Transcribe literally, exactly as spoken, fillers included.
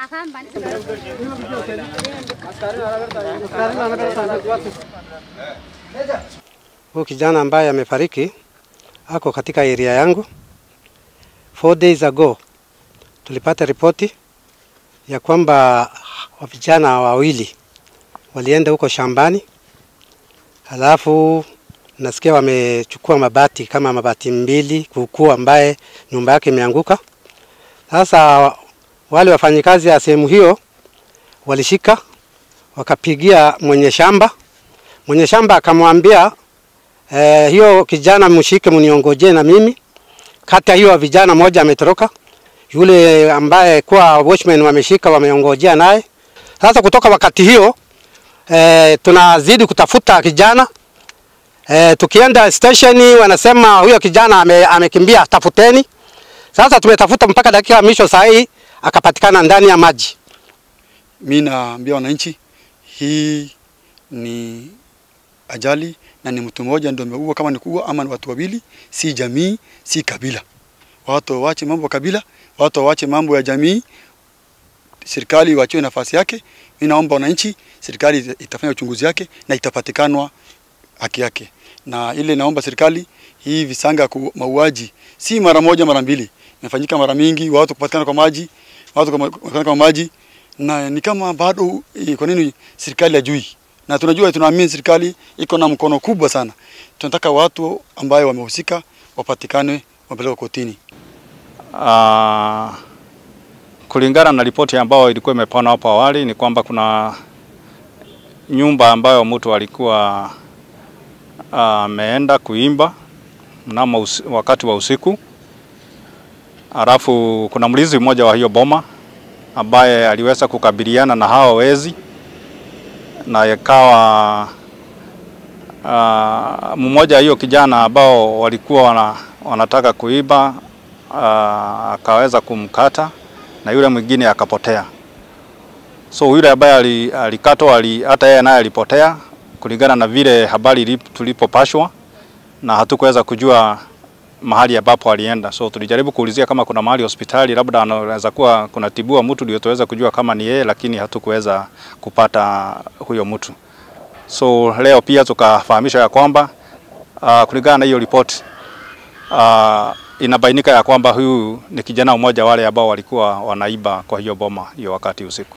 Huyu kijana ambaye amefariki ako katika area yangu. Four days ago tulipata ripoti ya kwamba vijana wawili walienda huko shambani, halafu nasikia wamechukua mabati kama mabati mbili kuku ambaye nyumba yake imeanguka. Sasa wale wafanyikazi ya sehemu hiyo walishika wakapigia mwenye shamba. Mwenye shamba akamwambia eh, hiyo kijana mshike mniongoje na mimi. Kata hiyo vijana moja ametoroka. Yule ambaye kwa watchman wameshika wameongojea naye. Sasa kutoka wakati hiyo eh, tunazidi kutafuta kijana. Eh, tukienda station wanasema huyo kijana ame, amekimbia, tafuteni. Sasa tumetafuta mpaka dakika mwisho saa hii akapatikana ndani ya maji. Mimi naambia wananchi hii ni ajali na ni mtu mmoja ndio ameua, kama ni kuua ama ni watu wawili, si jamii, si kabila. Watu waache mambo ya kabila, watu waache mambo ya jamii. Serikali waache nafasi yake. Mimi naomba wananchi, serikali itafanya uchunguzi wake na itapatikanwa haki yake. Na ile naomba serikali hii visanga mauaji si mara moja mara mbili, imefanyika mara mingi, watu kupatikana kwa maji, watu kupatikana kwa maji, na ni kama bado kwa nini serikali hajui? Na tunajua, tunaamini serikali iko na mkono kubwa sana. Tunataka watu ambao wamehusika wapatikane, wapelekwe kotini. Uh, kulingana na ripoti ambayo ilikuwa imepana hapo awali ni kwamba kuna nyumba ambayo mtu alikuwa ameenda uh, kuimba mnamo wakati wa usiku. Alafu kuna mlinzi mmoja wa hiyo boma ambaye aliweza kukabiliana na hao wezi, na yakawa uh, mmoja hiyo kijana ambao walikuwa wana, wanataka kuiba uh, akaweza kumkata na yule mwingine akapotea. So yule ambaye alikatwa ali, hata yeye naye alipotea kulingana na vile habari tulipopashwa, na hatukuweza kujua mahali ambapo alienda. So tulijaribu kuulizia kama kuna mahali hospitali labda anaweza kuwa kuna tibua mtu ndio tuweza kujua kama ni yeye, lakini hatukuweza kupata huyo mtu. So leo pia tukafahamisha ya kwamba uh, kulingana na hiyo report uh, inabainika ya kwamba huyu ni kijana mmoja wale ambao walikuwa wanaiba kwa hiyo boma hiyo wakati usiku.